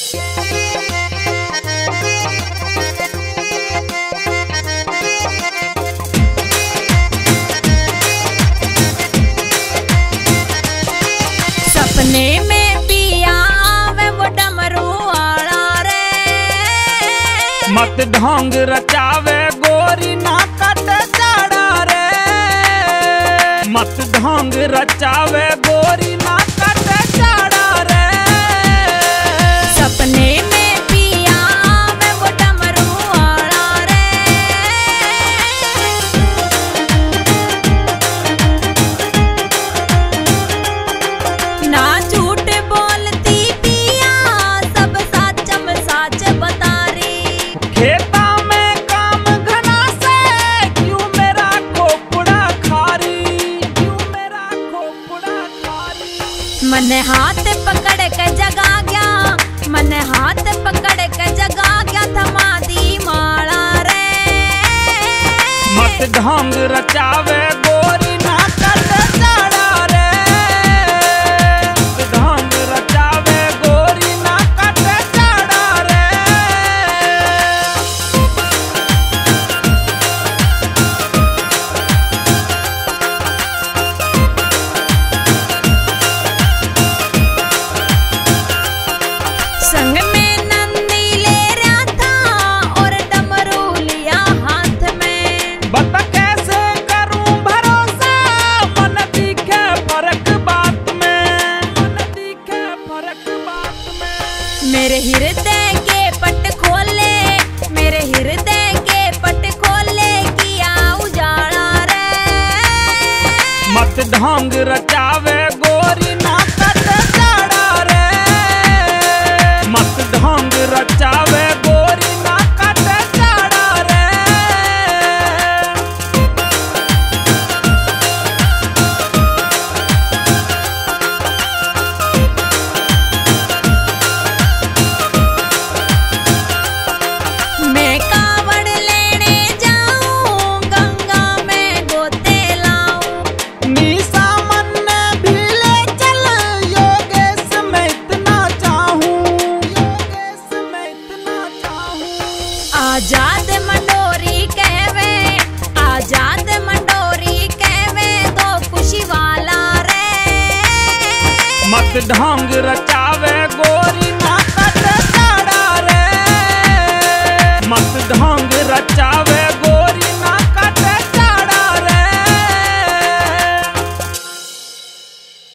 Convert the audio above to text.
सपने में पिया आवे वो डमरू वाला रे, मत ढोंग रचावे गोरी ना कट जाड़ा रे, मत ढोंग रचावे गोरी ना कट जाड़ा रे। सपने में पिया आवे वो डमरू वाला रे, ना झूठ बोलती पिया सब साचम साच बता रही। खेता में काम घना से क्यों मेरा खोपड़ा खारी, क्यों मेरा खोपड़ा खारी। मन हाथ पकड़ के जगा गया, मन हाथ पकड़ के जगा गया थमा दी माला रे। मत ढोंग रचावे गोरी ना कट जाड़ा रे, मत ढोंग रचावे गोरी ना कट जाड़ा रे। संग में नंदी ले रहा था और डमरू लिया हाथ में, बता कैसे करूं भरोसा मन दिखे फर्क बात में, मन दिखे फर्क बात में। मेरे हृदय के पट खोले, मेरे हृदय के पट खोले किया उजाला रे। मत ढोंग रचावे गोरी ना कट जाड़ा रे, मत ढोंग रचावे गोरी ना कट जाड़ा रे। मैं कावड़ लेने जाऊं गंगा में गोते लाऊं, निशा मन भी ले चल योगेश मैं इतना चाहूं, योगेश मैं इतना चाहूं। आजाद मंडोरी कहवे, आजाद मंडोरी कहवे तो खुशी वाला रे। मत ढोंग रचावे गोरी ना